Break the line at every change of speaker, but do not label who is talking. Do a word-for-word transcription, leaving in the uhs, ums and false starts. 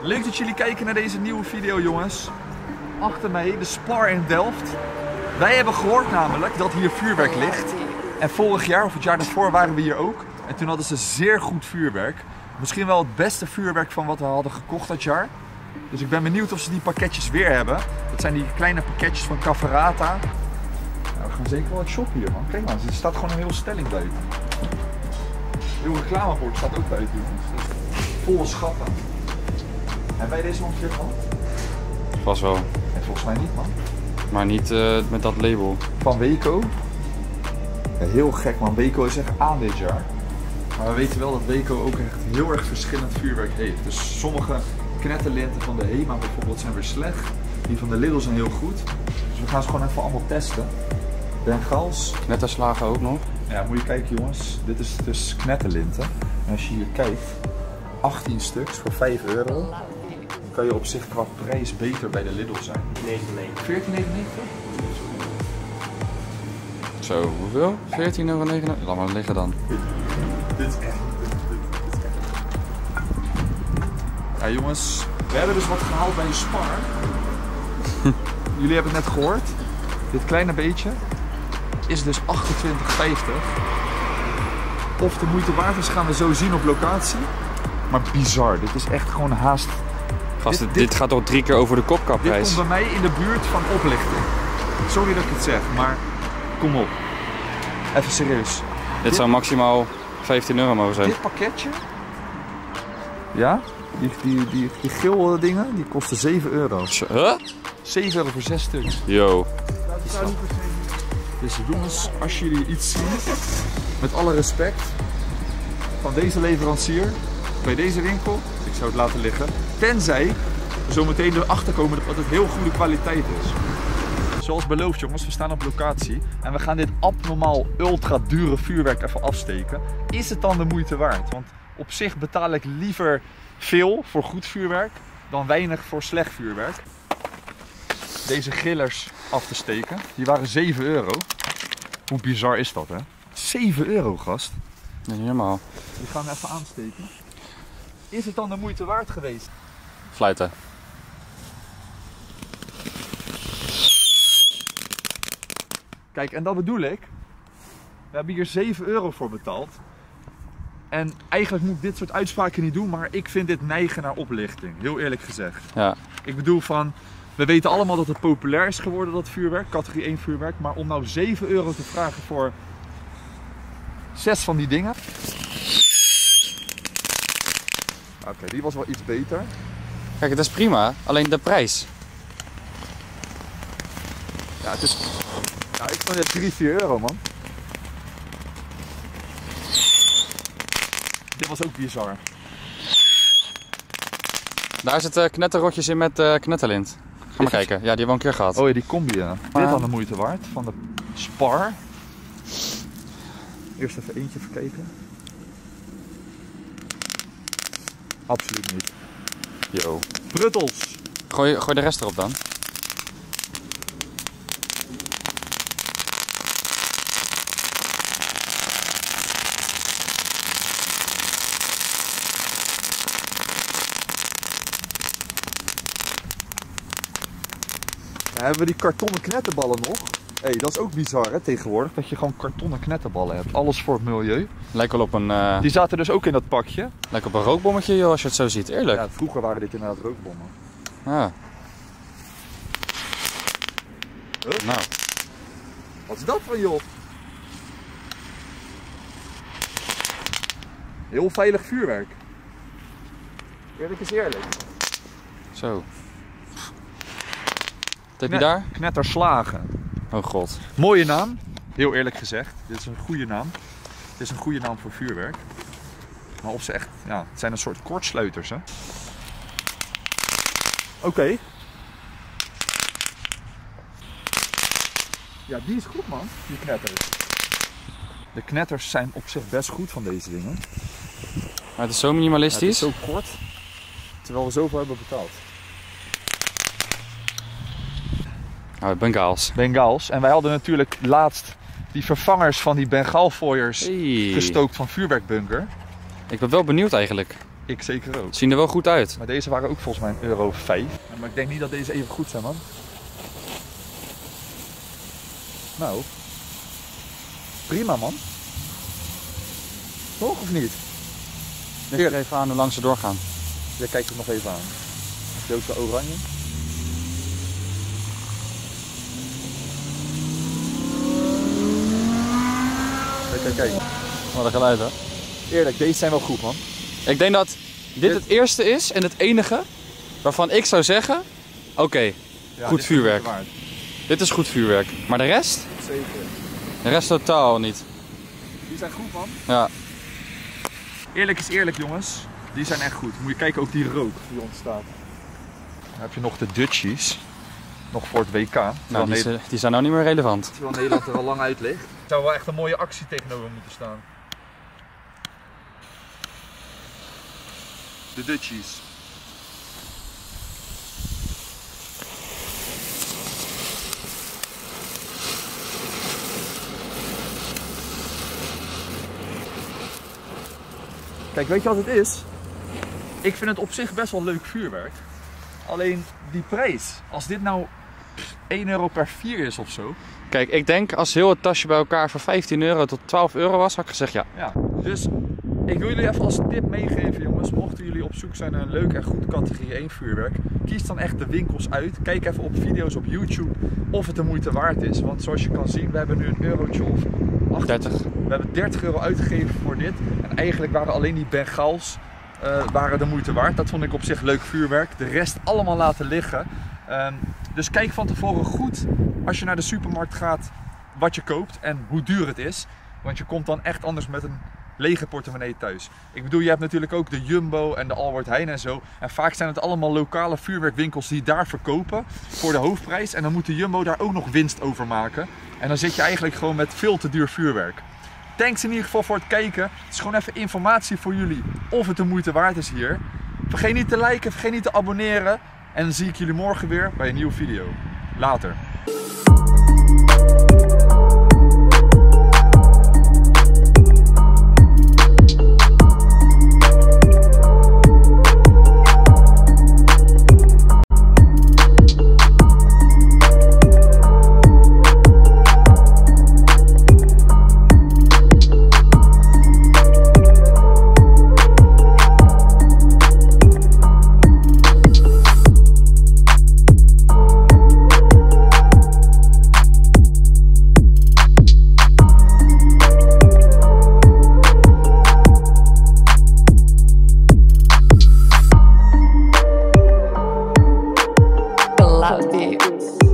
Leuk dat jullie kijken naar deze nieuwe video, jongens. Achter mij de Spar in Delft. Wij hebben gehoord namelijk dat hier vuurwerk ligt. En vorig jaar of het jaar daarvoor waren we hier ook. En toen hadden ze zeer goed vuurwerk. Misschien wel het beste vuurwerk van wat we hadden gekocht dat jaar. Dus ik ben benieuwd of ze die pakketjes weer hebben. Dat zijn die kleine pakketjes van Caferata. Nou, we gaan zeker wel wat shoppen hier, man. Kijk maar, er staat gewoon een heel stelling buiten. Heel reclamebord staat ook buiten, jongens. Volle schatten. Hebben wij deze al een keer gehad?
Pas wel.
En volgens mij niet, man.
Maar niet uh, met dat label.
Van Weco. Ja, heel gek, man. Weco is echt aan dit jaar. Maar we weten wel dat Weco ook echt heel erg verschillend vuurwerk heeft. Dus sommige knetterlinten van de Hema bijvoorbeeld zijn weer slecht. Die van de Lidl zijn heel goed. Dus we gaan ze gewoon even allemaal testen. Bengals.
Knetterslagen ook nog.
Ja, moet je kijken, jongens. Dit is dus knetterlinten. En als je hier kijkt, achttien stuks voor vijf euro. Dan kan je op zich qua prijs beter bij de Lidl zijn. veertien negenennegentig?
Zo, hoeveel? veertien euro negenennegentig? Laat maar liggen dan.
Dit is echt, dit, dit, dit is echt. Ja, jongens, we hebben dus wat gehaald bij de Spar. Jullie hebben het net gehoord. Dit kleine beetje is dus achtentwintig vijftig. Of de moeite waard is, gaan we zo zien op locatie. Maar bizar, dit is echt gewoon haast.
Gast,
dit,
dit,
dit,
dit gaat toch drie keer over de kopkapprijs?
Dit komt bij mij in de buurt van oplichting. Sorry dat ik het zeg, maar kom op. Even serieus.
Dit,
dit
zou maximaal vijftien euro mogen zijn.
Dit pakketje, ja, die, die, die, die geel dingen, die kosten zeven euro.
Huh?
zeven euro voor zes stuks.
Yo.
Dus jongens, als jullie iets zien, met alle respect, van deze leverancier, bij deze winkel, ik zou het laten liggen. Tenzij we zo meteen erachter komen dat het heel goede kwaliteit is. Zoals beloofd, jongens, we staan op locatie en we gaan dit abnormaal ultra dure vuurwerk even afsteken. Is het dan de moeite waard? Want op zich betaal ik liever veel voor goed vuurwerk dan weinig voor slecht vuurwerk. Deze grillers af te steken, die waren zeven euro. Hoe bizar is dat, hè? zeven euro, gast.
Niet helemaal.
Die gaan we even aansteken. Is het dan de moeite waard geweest?
Fluiten.
Kijk, en dat bedoel ik. We hebben hier zeven euro voor betaald. En eigenlijk moet ik dit soort uitspraken niet doen, maar ik vind dit neigen naar oplichting. Heel eerlijk gezegd.
Ja.
Ik bedoel van, we weten allemaal dat het populair is geworden, dat vuurwerk, categorie één vuurwerk. Maar om nou zeven euro te vragen voor zes van die dingen. Oké, okay, die was wel iets beter.
Kijk, het is prima, alleen de prijs.
Ja, het is... Ja, ik vond het drie, vier euro, man. Dit was ook bizar.
Daar zitten knetterrotjes in met uh, knetterlint. Ga maar kijken. Ja, die hebben we een keer gehad.
Oh ja, die combi, ja.
Maar...
Dit had de moeite waard, van de Spar. Eerst even eentje verkijken. Absoluut niet.
Yo.
Pruttels.
Gooi, gooi de rest erop dan.
Ja, hebben we die kartonnen knetterballen nog? Hé, hey, dat is ook bizar, hè, tegenwoordig, dat je gewoon kartonnen knetterballen hebt. Alles voor het milieu.
Lijkt wel op een... Uh...
Die zaten dus ook in dat pakje.
Lijkt op een rookbommetje, joh, als je het zo ziet. Eerlijk.
Ja, vroeger waren dit inderdaad rookbommen.
Ja.
Huh?
Nou.
Wat is dat van, joh? Heel veilig vuurwerk. Eerlijk is eerlijk.
Zo. Wat heb je daar?
Knetterslagen.
Oh god.
Mooie naam. Heel eerlijk gezegd. Dit is een goede naam. Dit is een goede naam voor vuurwerk. Maar of ze echt... Ja, het zijn een soort kortsluiters, hè. Oké. Okay. Ja, die is goed, man. Die knetters. De knetters zijn op zich best goed van deze dingen.
Maar het is zo minimalistisch.
Ja, het is zo kort. Terwijl we zoveel hebben betaald.
Oh, Bengaals.
Bengaals. En wij hadden natuurlijk laatst die vervangers van die Bengaalfooiers
hey.
gestookt van vuurwerkbunker.
Ik ben wel benieuwd eigenlijk.
Ik zeker ook.
Zien er wel goed uit.
Maar deze waren ook volgens mij een euro vijf. Ja, maar ik denk niet dat deze even goed zijn, man. Nou. Prima, man. Toch of niet?
Leg er even aan hoe lang ze doorgaan.
Jij kijkt het nog even aan. Joodse oranje. Kijk, kijk, kijk.
Wat een geluid, hè?
Eerlijk, deze zijn wel goed, man.
Ik denk dat dit het eerste is en het enige waarvan ik zou zeggen, oké, okay,
Ja,
goed
dit
vuurwerk.
is waard.
Dit is goed vuurwerk. Maar de rest?
Zeker.
De rest totaal niet.
Die zijn goed, man.
Ja.
Eerlijk is eerlijk, jongens. Die zijn echt goed. Moet je kijken ook die rook die ontstaat. Dan heb je nog de Dutchies. Nog voor het W K.
Nou, die, Nederland... die zijn nou niet meer relevant.
Terwijl Nederland er al lang uit ligt. Er zou wel echt een mooie actie tegenover moeten staan. De Dutchies. Kijk, weet je wat het is? Ik vind het op zich best wel leuk vuurwerk. Alleen die prijs, als dit nou één euro per vier is of zo.
Kijk, ik denk als heel het tasje bij elkaar van vijftien euro tot twaalf euro was, had ik gezegd ja.
Ja, dus ik wil jullie even als tip meegeven, jongens. Mochten jullie op zoek zijn naar een leuk en goed categorie één vuurwerk, kies dan echt de winkels uit. Kijk even op video's op YouTube of het de moeite waard is. Want zoals je kan zien, we hebben nu een eurotje of acht,
dertig.
We hebben dertig euro uitgegeven voor dit. En eigenlijk waren alleen die Bengaals uh, waren de moeite waard. Dat vond ik op zich leuk vuurwerk. De rest allemaal laten liggen. Um, dus kijk van tevoren goed als je naar de supermarkt gaat wat je koopt en hoe duur het is. Want je komt dan echt anders met een lege portemonnee thuis. Ik bedoel, je hebt natuurlijk ook de Jumbo en de Albert Heijn en zo. En vaak zijn het allemaal lokale vuurwerkwinkels die daar verkopen voor de hoofdprijs. En dan moet de Jumbo daar ook nog winst over maken. En dan zit je eigenlijk gewoon met veel te duur vuurwerk. Thanks in ieder geval voor het kijken. Het is gewoon even informatie voor jullie of het de moeite waard is hier. Vergeet niet te liken, vergeet niet te abonneren. En dan zie ik jullie morgen weer bij een nieuwe video. Later.
Love you.